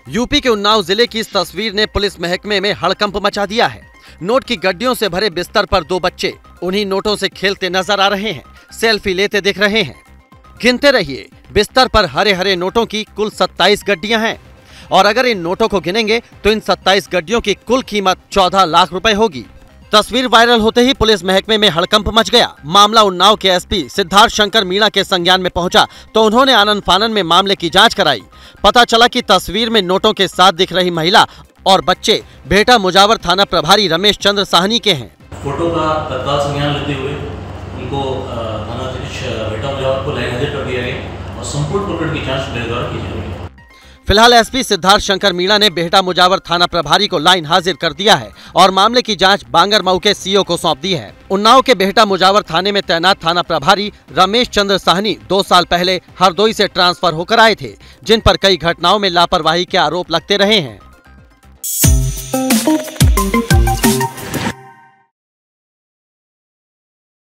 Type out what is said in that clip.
UP के उन्नाव जिले की इस तस्वीर ने पुलिस महकमे में हड़कंप मचा दिया है। नोट की गड्डियों से भरे बिस्तर पर दो बच्चे उन्हीं नोटों से खेलते नजर आ रहे हैं, सेल्फी लेते दिख रहे हैं। गिनते रहिए, बिस्तर पर हरे हरे नोटों की कुल 27 गड्डियां हैं और अगर इन नोटों को गिनेंगे तो इन 27 गड्डियों की कुल कीमत 14 लाख रुपए होगी। तस्वीर वायरल होते ही पुलिस महकमे में हड़कंप मच गया। मामला उन्नाव के एसपी सिद्धार्थ शंकर मीणा के संज्ञान में पहुंचा तो उन्होंने आनन फानन में मामले की जांच कराई। पता चला कि तस्वीर में नोटों के साथ दिख रही महिला और बच्चे भेटा मुजावर थाना प्रभारी रमेश चंद्र साहनी के हैं। फोटो का तत्काल संज्ञान लेते हुए उनको थानाध्यक्ष भेटा मुजावर को लाइन हाजिर कर दिया गया और संपूर्ण प्रकरण की जांच मेरे द्वारा की जाएगी। फिलहाल एसपी सिद्धार्थ शंकर मीणा ने बेहटा मुजावर थाना प्रभारी को लाइन हाजिर कर दिया है और मामले की जांच बांगरमऊ के सीओ को सौंप दी है। उन्नाव के बेहटा मुजावर थाने में तैनात थाना प्रभारी रमेश चंद्र साहनी 2 साल पहले हरदोई से ट्रांसफर होकर आए थे, जिन पर कई घटनाओं में लापरवाही के आरोप लगते रहे हैं।